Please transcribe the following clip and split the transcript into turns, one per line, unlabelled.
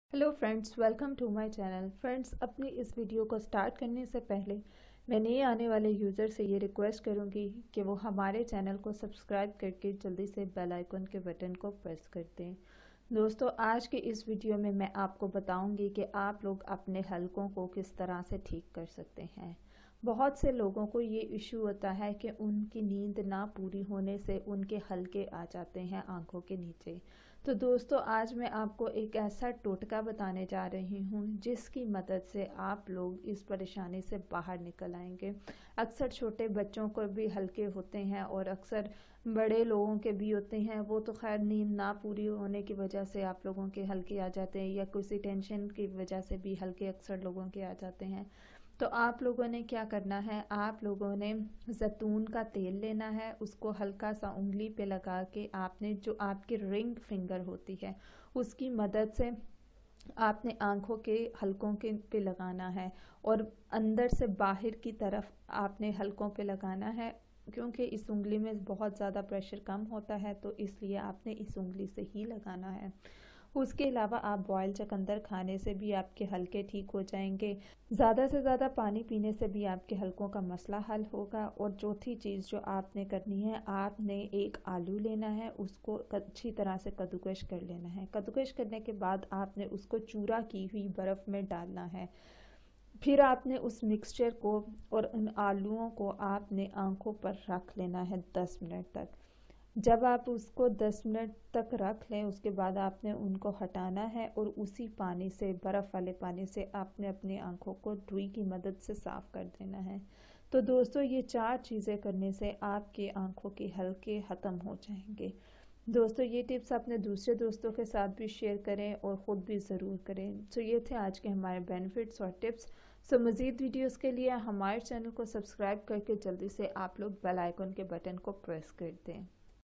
Hello friends, welcome to my channel. Friends, अपनी इस video को स्टार्ट करने से पहले मैं नए आने वाले यूज़र से ये रिक्वेस्ट करूंगी कि वो हमारे चैनल को सब्सक्राइब करके जल्दी से बेल आइकन के बटन को प्रेस कर दें। दोस्तों, आज के इस वीडियो में मैं आपको बताऊंगी कि आप लोग अपने हलकों को किस तरह से ठीक कर सकते हैं। बहुत से लोगों को ये इशू होता है कि उनकी नींद ना पूरी होने से उनके हलके आ जाते हैं आंखों के नीचे। तो दोस्तों, आज मैं आपको एक ऐसा टोटका बताने जा रही हूँ जिसकी मदद से आप लोग इस परेशानी से बाहर निकल आएंगे। अक्सर छोटे बच्चों को भी हल्के होते हैं और अक्सर बड़े लोगों के भी होते हैं। वो तो खैर नींद ना पूरी होने की वजह से आप लोगों के हल्के आ जाते हैं, या किसी टेंशन की वजह से भी हल्के अक्सर लोगों के आ जाते हैं। तो आप लोगों ने क्या करना है, आप लोगों ने ज़ैतून का तेल लेना है। उसको हल्का सा उंगली पे लगा के आपने जो आपकी रिंग फिंगर होती है उसकी मदद से आपने आंखों के हलकों के पे लगाना है, और अंदर से बाहर की तरफ आपने हलकों पे लगाना है। क्योंकि इस उंगली में बहुत ज़्यादा प्रेशर कम होता है, तो इसलिए आपने इस उंगली से ही लगाना है। उसके अलावा आप बॉयल चकंदर खाने से भी आपके हलके ठीक हो जाएंगे। ज़्यादा से ज़्यादा पानी पीने से भी आपके हलकों का मसला हल होगा। और चौथी चीज़ जो आपने करनी है, आपने एक आलू लेना है, उसको अच्छी तरह से कद्दूकश कर लेना है। कद्दूकश करने के बाद आपने उसको चूरा की हुई बर्फ़ में डालना है। फिर आपने उस मिक्सचर को और उन आलूओं को आपने आंखों पर रख लेना है 10 मिनट तक। जब आप उसको 10 मिनट तक रख लें, उसके बाद आपने उनको हटाना है और उसी पानी से, बर्फ़ वाले पानी से, आपने अपनी आंखों को रुई की मदद से साफ़ कर देना है। तो दोस्तों, ये 4 चीज़ें करने से आपकी आंखों के हलके ख़त्म हो जाएंगे। दोस्तों, ये टिप्स अपने दूसरे दोस्तों के साथ भी शेयर करें और ख़ुद भी ज़रूर करें। सो ये थे आज के हमारे बेनिफिट्स और टिप्स। सो मज़ीद वीडियोस के लिए हमारे चैनल को सब्सक्राइब करके जल्दी से आप लोग बेल आइकन के बटन को प्रेस कर दें।